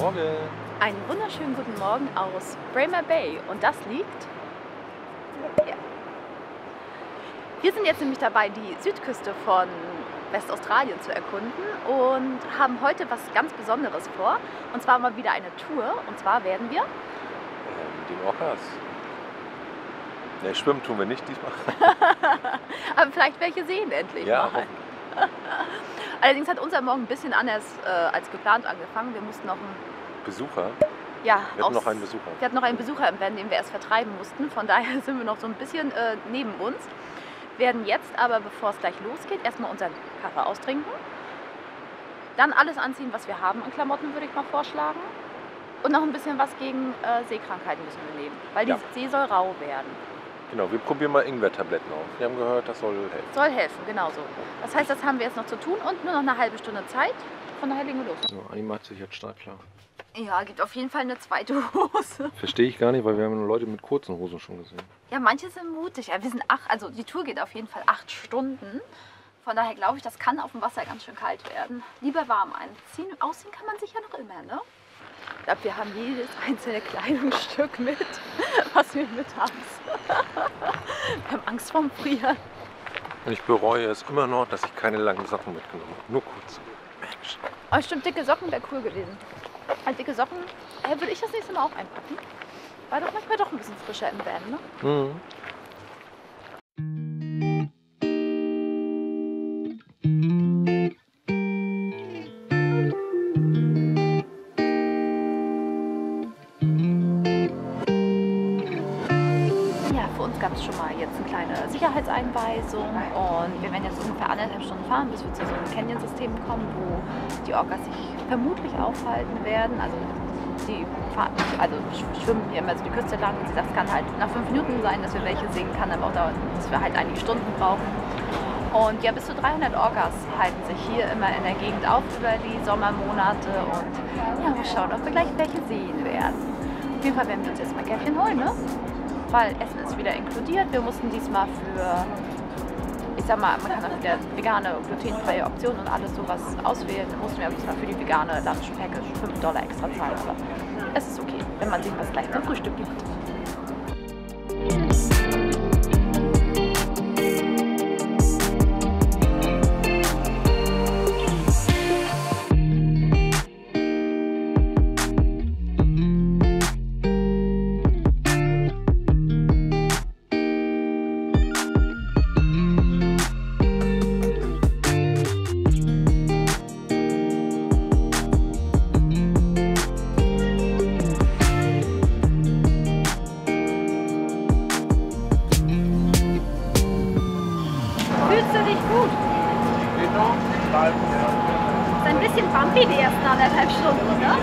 Morgen. Einen wunderschönen guten Morgen aus Bremer Bay und das liegt hier. Wir sind jetzt nämlich dabei, die Südküste von Westaustralien zu erkunden und haben heute was ganz Besonderes vor. Und zwar mal wieder eine Tour. Und zwar werden wir Die Orcas. Ne, schwimmen tun wir nicht diesmal. aber vielleicht welche sehen endlich Ja, mal. Allerdings hat unser Morgen ein bisschen anders als geplant angefangen. Wir mussten noch einen Besucher. Ja, Wir hatten noch einen Besucher. Wir hatten noch einen Besucher im Van, den wir erst vertreiben mussten. Von daher sind wir noch so ein bisschen neben uns. Werden jetzt aber, bevor es gleich losgeht, erstmal unseren Kaffee austrinken. Dann alles anziehen, was wir haben an Klamotten, würde ich mal vorschlagen. Und noch ein bisschen was gegen Seekrankheiten müssen wir nehmen, weil die See soll rau werden. Genau, wir probieren mal Ingwertabletten aus. Wir haben gehört, das soll helfen. Soll helfen, genau so. Das heißt, das haben wir jetzt noch zu tun und nur noch eine halbe Stunde Zeit. Von daher legen wir los. So, Anni macht sich jetzt startklar. Ja, gibt auf jeden Fall eine zweite Hose. Verstehe ich gar nicht, weil wir haben nur Leute mit kurzen Hosen schon gesehen. Ja, manche sind mutig. Ja, wir sind also die Tour geht auf jeden Fall 8 Stunden. Von daher glaube ich, das kann auf dem Wasser ganz schön kalt werden. Lieber warm einziehen. Ausziehen kann man sich ja noch immer, ne? Ich glaube, wir haben jedes einzelne Kleidungsstück mit, was wir mit haben. Wir haben Angst vorm Frieren. Und ich bereue es immer noch, dass ich keine langen Sachen mitgenommen habe. Nur kurz. Mensch. Aber stimmt, dicke Socken wäre cool gewesen. Also dicke Socken würde ich das nächste Mal auch einpacken. War doch manchmal doch ein bisschen frischer im Van, ne? Mhm. Gab es schon mal jetzt eine kleine Sicherheitseinweisung und wir werden jetzt ungefähr 1,5 Stunden fahren, bis wir zu so einem Canyon-System kommen, wo die Orcas sich vermutlich aufhalten werden. Also die fahren, schwimmen hier immer so die Küste lang und sie sagt, es kann halt nach 5 Minuten sein, dass wir welche sehen, kann aber auch dauern, dass wir halt einige Stunden brauchen. Und ja, bis zu 300 Orcas halten sich hier immer in der Gegend auf über die Sommermonate und ja, mal schauen, ob wir gleich welche sehen werden. Auf jeden Fall werden wir uns jetzt mal Käffchen holen, ne? Weil Essen ist wieder inkludiert. Wir mussten diesmal für, ich sag mal, man kann auch wieder vegane, glutenfreie Optionen und alles sowas auswählen. Da mussten wir aber diesmal für die vegane Lunch Package $5 extra zahlen. Aber es ist okay, wenn man sich was gleich zum Frühstück gibt. Ist ein bisschen bumpy die ersten 1,5 Stunden, oder?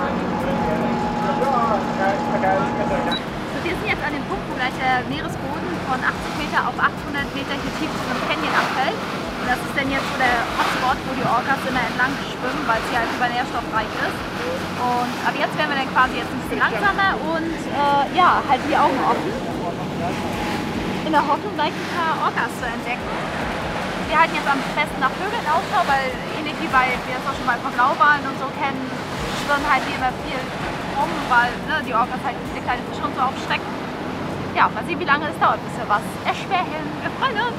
So, wir sind jetzt an dem Punkt, wo gleich der Meeresboden von 80 Meter auf 800 Meter hier tief zu einem Canyon abfällt. Und das ist dann jetzt so der Hotspot, wo die Orcas immer entlang schwimmen, weil es hier halt über nährstoffreich ist. Und ab jetzt werden wir dann quasi jetzt ein bisschen langsamer und ja, halt die Augen offen. In der Hoffnung, gleich ein paar Orcas zu entdecken. Wir halten jetzt am besten nach Vögeln Ausschau, weil ähnlich wie wir es auch schon mal von Blauwalen und so kennen, schwirren halt hier immer viel rum, weil ne, die Orcas halt viele kleine Fische und so aufschrecken. Ja, mal sehen, wie lange es dauert, bis wir was erspähen. Wir freuen uns!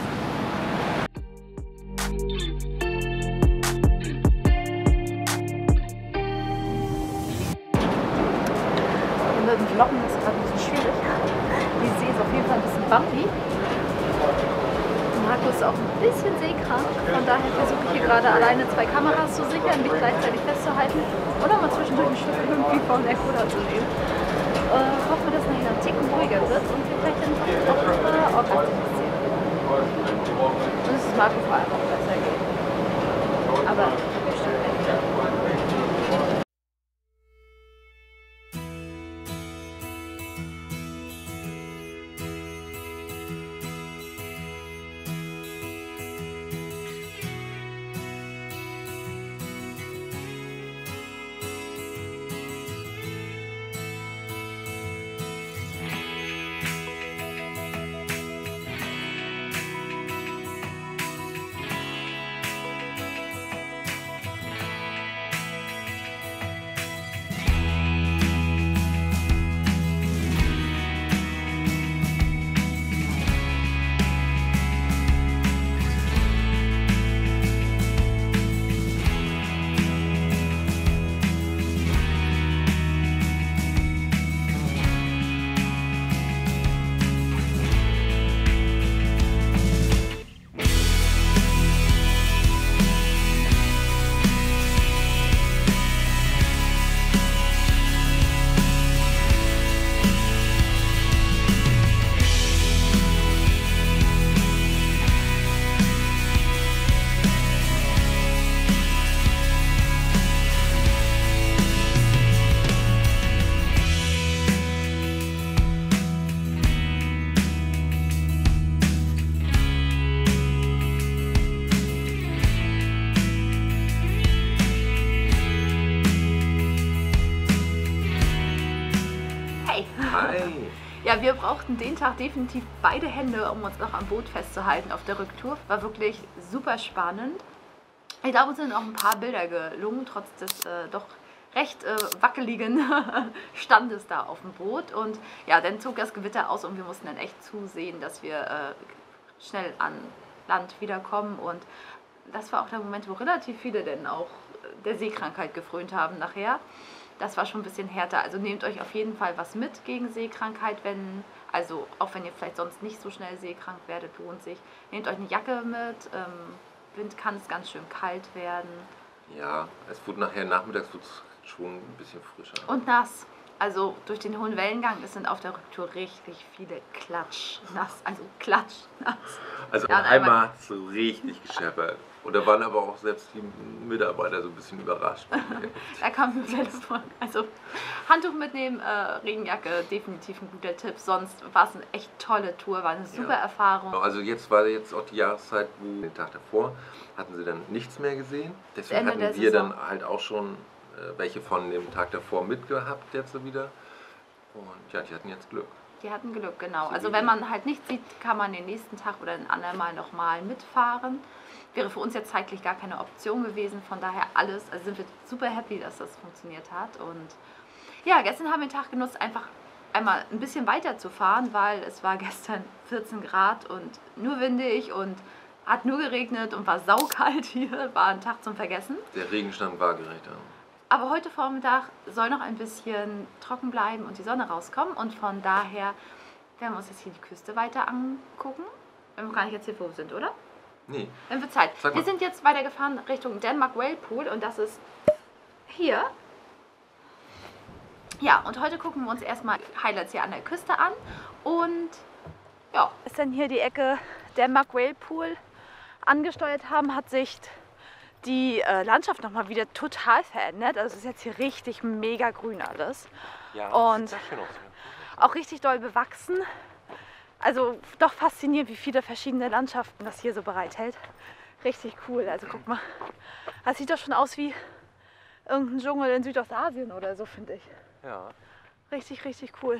Mit dem Vloggen ist es gerade ein bisschen schwierig. Die See ist auf jeden Fall ein bisschen bumpy. Markus ist auch ein bisschen seekrank, von daher versuche ich hier gerade alleine 2 Kameras zu sichern, mich gleichzeitig festzuhalten oder mal zwischendurch ein Schiff irgendwie von der Kuda zu nehmen. Hoffen wir, dass nachher ein Ticken ruhiger wird und wir vielleicht dann auch Orcas sehen. Und es ist Markus vor allem auch besser geht. Aber bestimmt nicht. Hi! Hi! Ja, wir brauchten den Tag definitiv beide Hände, um uns noch am Boot festzuhalten auf der Rücktour. War wirklich super spannend. Ich glaube, uns sind auch ein paar Bilder gelungen, trotz des doch recht wackeligen Standes da auf dem Boot. Und ja, dann zog das Gewitter aus und wir mussten dann echt zusehen, dass wir schnell an Land wiederkommen. Und das war auch der Moment, wo relativ viele dann auch der Seekrankheit gefrönt haben nachher. Das war schon ein bisschen härter. Also nehmt euch auf jeden Fall was mit gegen Seekrankheit, also auch wenn ihr vielleicht sonst nicht so schnell seekrank werdet, lohnt sich. Nehmt euch eine Jacke mit. Wind kann es ganz schön kalt werden. Ja, es wurde nachher nachmittags schon ein bisschen frischer. Und nass. Also durch den hohen Wellengang sind auf der Rücktour richtig viele klatschnass. Also klatschnass. Also ja, einmal hat es so richtig gescheppert. Und da waren aber auch selbst die Mitarbeiter so ein bisschen überrascht. Da kam mir Telefon. Also Handtuch mitnehmen, Regenjacke, definitiv ein guter Tipp. Sonst war es eine echt tolle Tour, war eine super Erfahrung. Also jetzt war jetzt auch die Jahreszeit, wo den Tag davor hatten sie dann nichts mehr gesehen. Deswegen hatten wir dann halt auch schon welche von dem Tag davor mitgehabt jetzt wieder. Und ja, die hatten jetzt Glück. Die hatten Glück, genau. Also wenn man halt nichts sieht, kann man den nächsten Tag oder ein andermal nochmal mitfahren. Wäre für uns jetzt zeitlich gar keine Option gewesen, von daher alles, also sind wir super happy, dass das funktioniert hat. Und ja, gestern haben wir den Tag genutzt, einfach einmal ein bisschen weiter zu fahren, weil es war gestern 14 Grad und nur windig und hat nur geregnet und war saukalt hier, war ein Tag zum Vergessen. Der Regenstand war gerecht. Aber heute Vormittag soll noch ein bisschen trocken bleiben und die Sonne rauskommen und von daher werden wir uns jetzt hier die Küste weiter angucken. Wir haben gar nicht erzählt, wo wir sind, oder? Nee. Dann wird Zeit. Wir sind jetzt weitergefahren Richtung Denmark Whale Pool und das ist hier. Ja, und heute gucken wir uns erstmal Highlights hier an der Küste an und ja. Ist dann hier die Ecke Denmark Whale Pool angesteuert haben, hat sich die Landschaft nochmal wieder total verändert. Also es ist jetzt hier richtig mega grün alles. Ja, und das sieht schön aus. auch richtig doll bewachsen. Also doch faszinierend, wie viele verschiedene Landschaften das hier so bereithält. Richtig cool. Also guck mal, das sieht doch schon aus wie irgendein Dschungel in Südostasien oder so, finde ich. Ja. Richtig, richtig cool.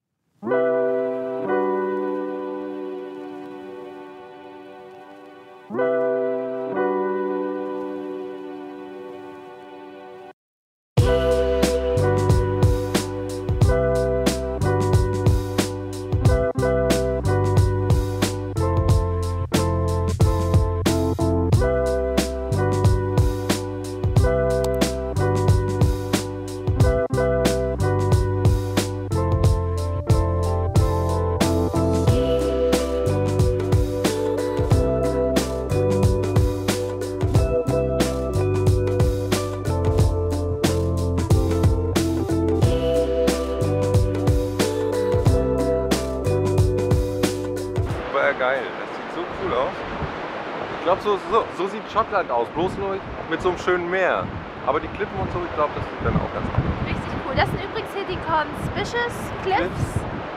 Geil, das sieht so cool aus. Ich glaube, so sieht Schottland aus, bloß nur mit so einem schönen Meer. Aber die Klippen und so, ich glaube, das sieht dann auch ganz gut aus. Richtig cool. Das sind übrigens hier die Conspicuous Cliffs.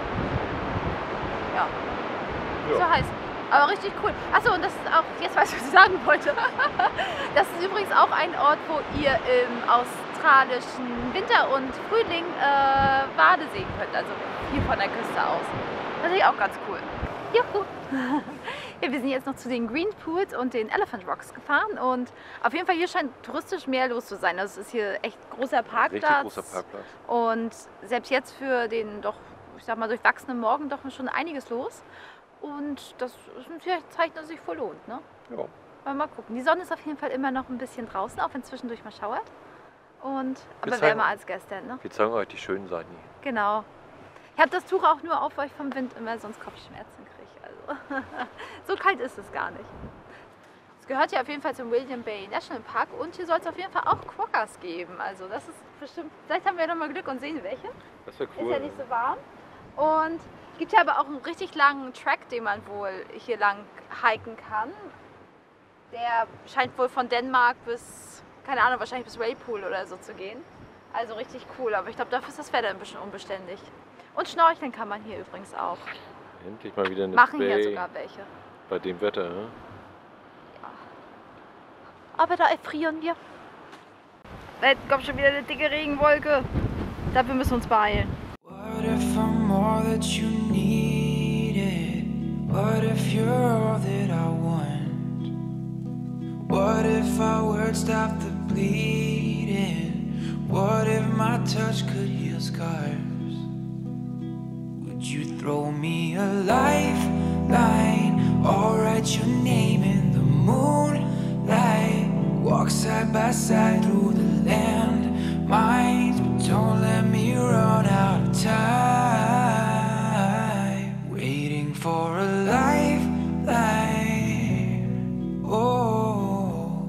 Ja, so heißt es. Aber richtig cool. Achso, und das ist auch, jetzt weiß ich, was ich sagen wollte. Das ist übrigens auch ein Ort, wo ihr im australischen Winter und Frühling Wale sehen könnt. Also hier von der Küste aus. Das ist auch ganz cool. Juhu. Ja, wir sind jetzt noch zu den Green Pools und den Elephant Rocks gefahren und auf jeden Fall hier scheint touristisch mehr los zu sein. Also es ist hier echt großer Parkplatz. Richtig großer Parkplatz. Und selbst jetzt für den doch, ich sag mal, durchwachsenen Morgen doch schon einiges los. Und das ist ein Zeichen, dass es sich voll lohnt, ne? Ja. Mal gucken. Die Sonne ist auf jeden Fall immer noch ein bisschen draußen, auch wenn zwischendurch mal schauert. Aber wärmer als gestern, ne? Wir zeigen euch die schönen Seiten hier. Genau. Ich habe das Tuch auch nur auf, weil ich vom Wind immer sonst Kopfschmerzen kriege. Also so kalt ist es gar nicht. Es gehört ja auf jeden Fall zum William Bay National Park und hier soll es auf jeden Fall auch Quokkas geben. Also das ist bestimmt, vielleicht haben wir ja noch mal Glück und sehen welche. Das wäre cool. Ist ja nicht so warm. Und es gibt ja aber auch einen richtig langen Track, den man wohl hier lang hiken kann. Der scheint wohl von Dänemark bis, keine Ahnung, wahrscheinlich bis Whale oder so zu gehen. Also richtig cool, aber ich glaube, dafür ist das Wetter ein bisschen unbeständig. Und schnorcheln kann man hier übrigens auch. Endlich mal wieder eine Machen Bay hier sogar welche. bei dem Wetter, ne? Ja. Aber da erfrieren wir. Da kommt schon wieder eine dicke Regenwolke. Dafür müssen wir uns beeilen. What if I'm all that you needed? What if you're all that I want? What if our words stop the bleeding? What if my touch could heal scars? Would you throw me a lifeline? Or write your name in the moonlight? Walk side by side through the landmines, but don't let me run out of time. Waiting for a lifeline. Oh,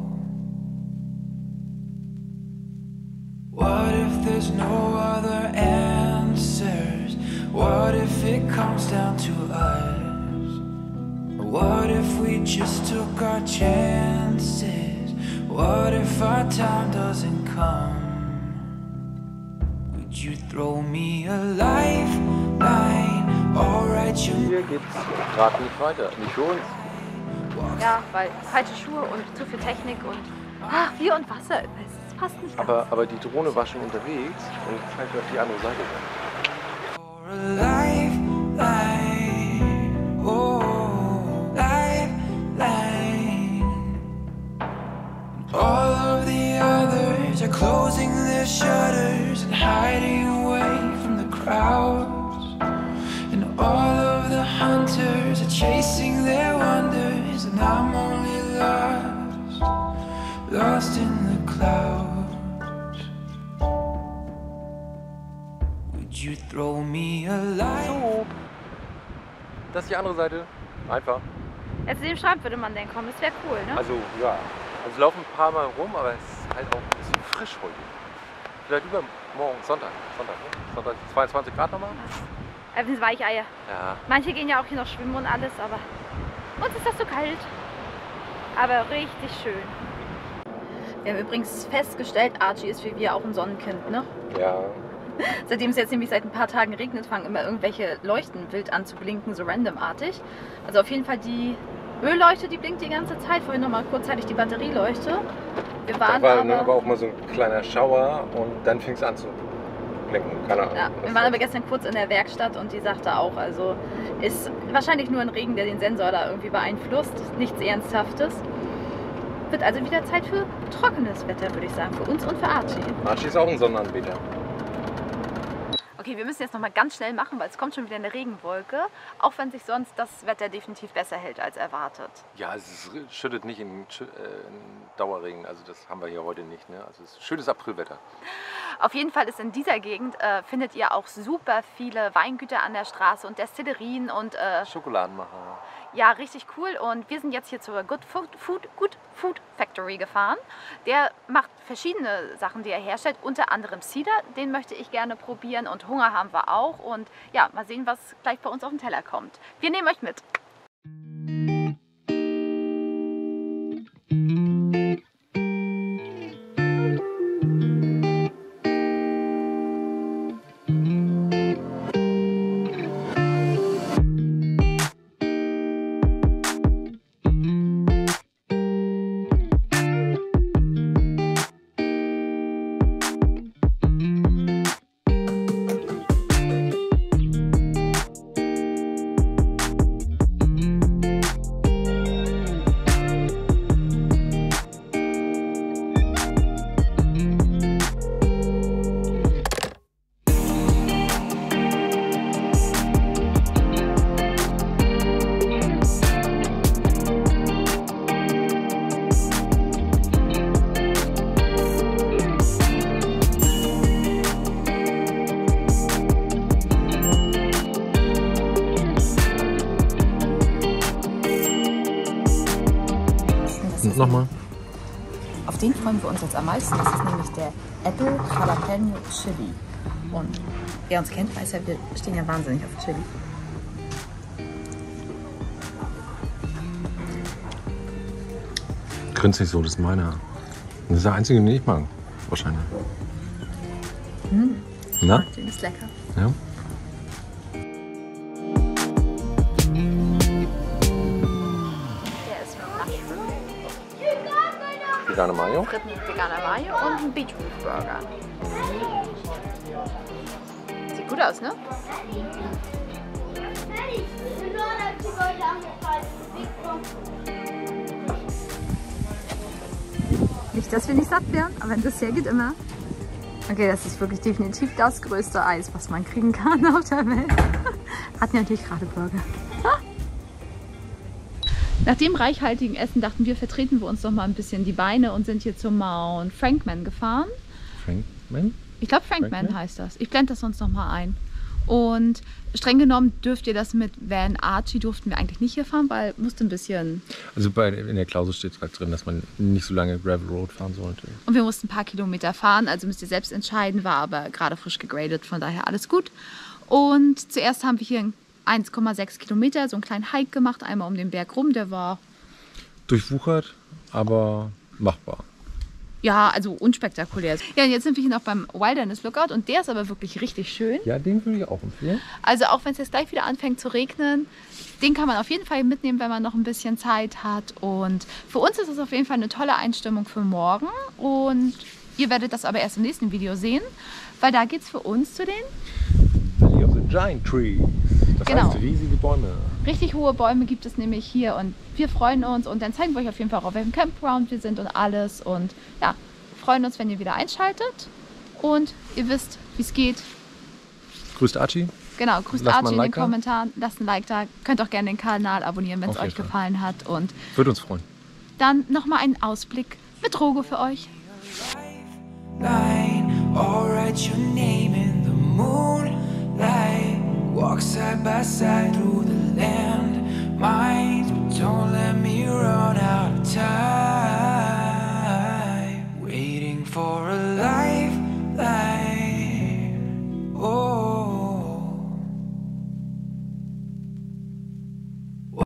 what if there's no other answers? What if it comes down to us? What if we just took our chances? What if our time doesn't come? Would you throw me a lifeline? Or write your... Hier geht's gerade nicht weiter, nicht für uns. Ja, weil falsche Schuhe und zu viel Technik und Bier und Wasser, das passt nicht ganz. Aber die Drohne war schon unterwegs und zeigt auf die andere Seite. For a lifeline. Oh, lifeline. All of the others are closing their shutters and hiding away from the crowds. And all of the hunters are chasing their wonders, and I'm only lost in the clouds. Would you throw me a light? So, das ist die andere Seite. Einfach. Zu dem Strand würde man denn kommen, das wäre cool, ne? Also ja, also laufen ein paar Mal rum, aber es ist halt auch ein bisschen frisch heute. Vielleicht übermorgen, Sonntag, ne? Sonntag 22 Grad nochmal. Das sind Weicheier. Ja. Manche gehen ja auch hier noch schwimmen und alles, aber uns ist das so kalt. Aber richtig schön. Wir haben übrigens festgestellt, Archie ist wie wir auch ein Sonnenkind, ne? Ja. Seitdem es jetzt nämlich seit ein paar Tagen regnet, fangen immer irgendwelche Leuchten wild an zu blinken, so randomartig. Also auf jeden Fall die Ölleuchte, die blinkt die ganze Zeit. Vorhin noch mal kurzzeitig die Batterieleuchte. Wir waren da war aber auch mal so ein kleiner Schauer und dann fing es an zu blinken. Keine Ahnung. Ja, wir waren aber gestern kurz in der Werkstatt und die sagte auch, also ist wahrscheinlich nur ein Regen, der den Sensor da irgendwie beeinflusst. Nichts Ernsthaftes. Wird also wieder Zeit für trockenes Wetter, würde ich sagen. Für uns und für Archie. Archie ist auch ein Sonnenanbeter. Okay, wir müssen jetzt noch mal ganz schnell machen, weil es kommt schon wieder eine Regenwolke. Auch wenn sich sonst das Wetter definitiv besser hält als erwartet. Ja, es schüttet nicht in Dauerregen. Also das haben wir hier heute nicht. Ne? Also es ist schönes Aprilwetter. Auf jeden Fall ist in dieser Gegend findet ihr auch super viele Weingüter an der Straße und Destillerien und Schokoladenmacher. Ja, richtig cool. Und wir sind jetzt hier zur Good Food Factory gefahren. Der macht verschiedene Sachen, die er herstellt, unter anderem Cider. Den möchte ich gerne probieren und Hunger haben wir auch. Und ja, mal sehen, was gleich bei uns auf den Teller kommt. Wir nehmen euch mit. Nochmal. Auf den freuen wir uns jetzt am meisten. Das ist nämlich der Apple Jalapeno Chili. Und wer uns kennt, weiß ja, wir stehen ja wahnsinnig auf Chili. Grinst nicht so, das ist meiner. Das ist der einzige, den ich mag. Wahrscheinlich. Na? Den ist lecker. Ja. Vegane Mayo. Fritten mit veganer Mayo und ein Beetroot Burger. Sieht gut aus, ne? Nicht, dass wir nicht satt werden, aber wenn das hergeht, immer. Okay, das ist wirklich definitiv das größte Eis, was man kriegen kann auf der Welt. Hatten ja natürlich gerade Burger. Nach dem reichhaltigen Essen dachten wir, vertreten wir uns noch mal ein bisschen die Beine und sind hier zum Mount Frankman gefahren. Frankman? Ich glaube Frankman heißt das. Ich blende das sonst noch mal ein. Und streng genommen dürft ihr das mit Van Archie durften wir eigentlich nicht hier fahren, weil musste ein bisschen... Also in der Klausel steht es gerade drin, dass man nicht so lange Gravel Road fahren sollte. Und wir mussten ein paar Kilometer fahren, also müsst ihr selbst entscheiden, war aber gerade frisch gegradet, von daher alles gut. Und zuerst haben wir hier 1,6 Kilometer, so einen kleinen Hike gemacht, einmal um den Berg rum, der war... Durchwuchert, aber machbar. Ja, also unspektakulär. Ja, und jetzt sind wir hier noch beim Wilderness Lookout und der ist aber wirklich richtig schön. Ja, den würde ich auch empfehlen. Also auch wenn es jetzt gleich wieder anfängt zu regnen, den kann man auf jeden Fall mitnehmen, wenn man noch ein bisschen Zeit hat. Und für uns ist es auf jeden Fall eine tolle Einstimmung für morgen. Und ihr werdet das aber erst im nächsten Video sehen, weil da geht es für uns zu den Valley of the Giant Trees. Das heißt riesige Bäume. Richtig hohe Bäume gibt es nämlich hier und wir freuen uns und dann zeigen wir euch auf jeden Fall auch, auf welchem Campground wir sind und alles. Und ja, freuen uns, wenn ihr wieder einschaltet und ihr wisst, wie es geht. Grüßt Archie. Genau, grüßt Archie in den Kommentaren, lasst ein Like da, könnt auch gerne den Kanal abonnieren, wenn es euch gefallen hat. Und würde uns freuen. Dann nochmal einen Ausblick mit Drogo für euch. Walk side by side through the land mines, but don't let me run out of time. Waiting for a